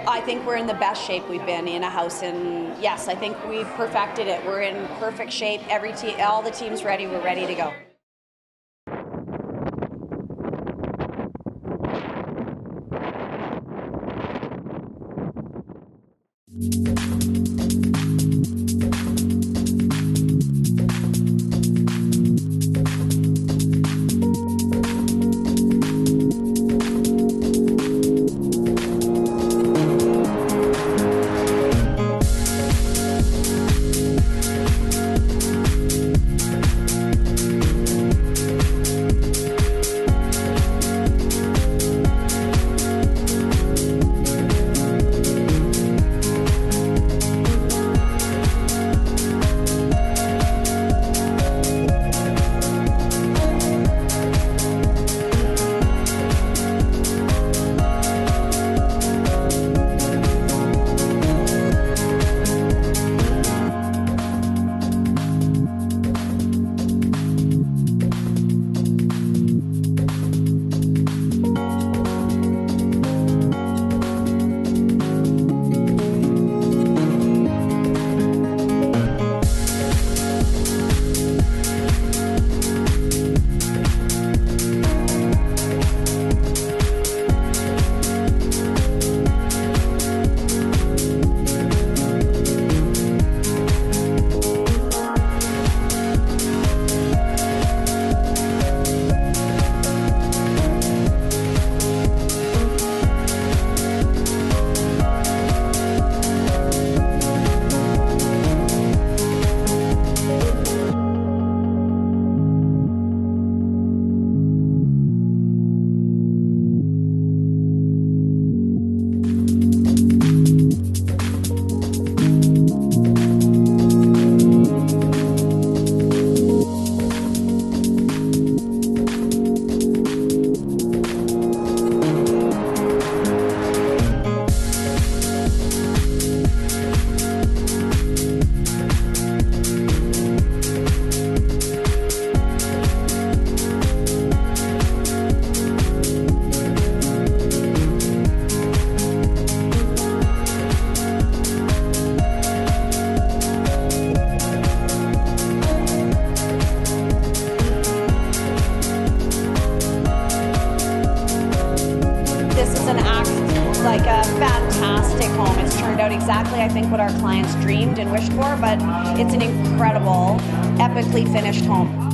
I think we're in the best shape we've been in a house, and yes, I think we've perfected it. We're in perfect shape. All the team's ready. We're ready to go. Like a fantastic home. It's turned out exactly, I think, what our clients dreamed and wished for, but it's an incredible, epically finished home.